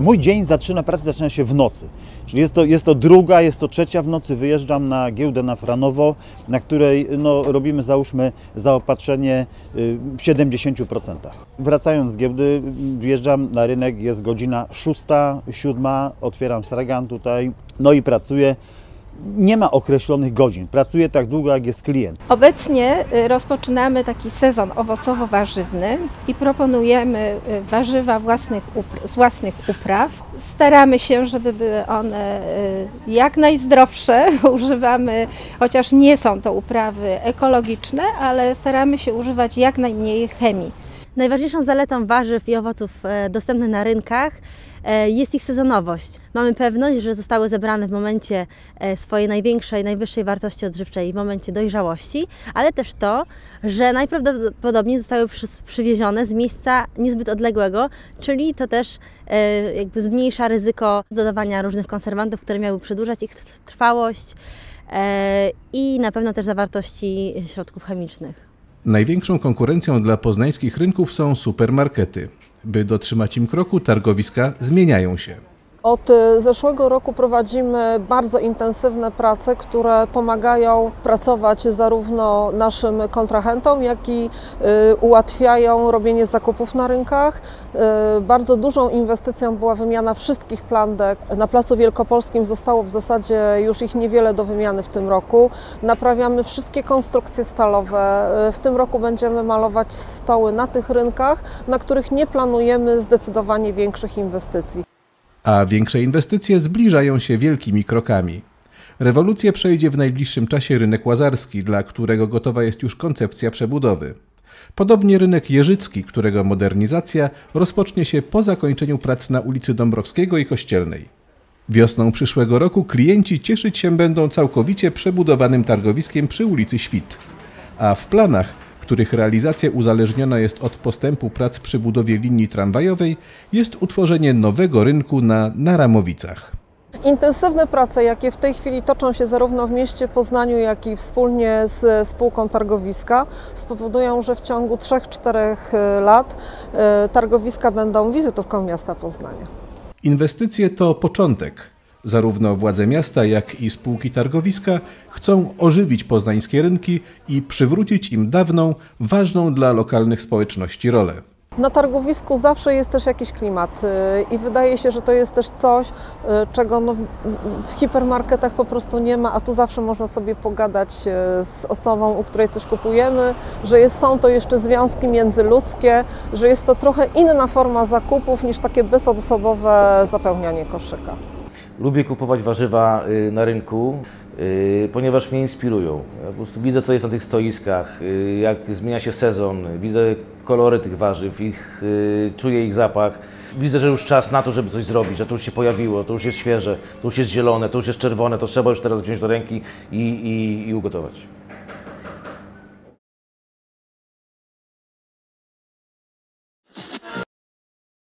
Mój dzień praca zaczyna się w nocy. Czyli jest to druga, jest to trzecia w nocy. Wyjeżdżam na giełdę na Franowo, na której robimy, załóżmy, zaopatrzenie w 70%. Wracając z giełdy, wjeżdżam na rynek, jest godzina 6, 7, otwieram stragan tutaj, i pracuję. Nie ma określonych godzin. Pracuję tak długo, jak jest klient. Obecnie rozpoczynamy taki sezon owocowo-warzywny i proponujemy warzywa z własnych upraw. Staramy się, żeby były one jak najzdrowsze. Używamy, chociaż nie są to uprawy ekologiczne, ale staramy się używać jak najmniej chemii. Najważniejszą zaletą warzyw i owoców dostępnych na rynkach jest ich sezonowość. Mamy pewność, że zostały zebrane w momencie swojej największej, najwyższej wartości odżywczej, w momencie dojrzałości, ale też to, że najprawdopodobniej zostały przywiezione z miejsca niezbyt odległego, czyli to też jakby zmniejsza ryzyko dodawania różnych konserwantów, które miały przedłużać ich trwałość i na pewno też zawartości środków chemicznych. Największą konkurencją dla poznańskich rynków są supermarkety. By dotrzymać im kroku, targowiska zmieniają się. Od zeszłego roku prowadzimy bardzo intensywne prace, które pomagają pracować zarówno naszym kontrahentom, jak i ułatwiają robienie zakupów na rynkach. Bardzo dużą inwestycją była wymiana wszystkich plandek. Na Placu Wielkopolskim zostało w zasadzie już ich niewiele do wymiany w tym roku. Naprawiamy wszystkie konstrukcje stalowe. W tym roku będziemy malować stoły na tych rynkach, na których nie planujemy zdecydowanie większych inwestycji. A większe inwestycje zbliżają się wielkimi krokami. Rewolucję przejdzie w najbliższym czasie rynek łazarski, dla którego gotowa jest już koncepcja przebudowy. Podobnie rynek jeżycki, którego modernizacja rozpocznie się po zakończeniu prac na ulicy Dąbrowskiego i Kościelnej. Wiosną przyszłego roku klienci cieszyć się będą całkowicie przebudowanym targowiskiem przy ulicy Świt. A w planach, których realizacja uzależniona jest od postępu prac przy budowie linii tramwajowej, jest utworzenie nowego rynku na Naramowicach. Intensywne prace, jakie w tej chwili toczą się zarówno w mieście Poznaniu, jak i wspólnie z spółką targowiska, spowodują, że w ciągu 3-4 lat targowiska będą wizytówką miasta Poznania. Inwestycje to początek. Zarówno władze miasta, jak i spółki targowiska chcą ożywić poznańskie rynki i przywrócić im dawną, ważną dla lokalnych społeczności rolę. Na targowisku zawsze jest też jakiś klimat i wydaje się, że to jest też coś, czego w hipermarketach po prostu nie ma, a tu zawsze można sobie pogadać z osobą, u której coś kupujemy, że są to jeszcze związki międzyludzkie, że jest to trochę inna forma zakupów niż takie bezosobowe zapełnianie koszyka. Lubię kupować warzywa na rynku, ponieważ mnie inspirują. Ja po prostu widzę, co jest na tych stoiskach, jak zmienia się sezon, widzę kolory tych warzyw, czuję ich zapach. Widzę, że już czas na to, żeby coś zrobić, że to już się pojawiło, to już jest świeże, to już jest zielone, to już jest czerwone, to trzeba już teraz wziąć do ręki i ugotować.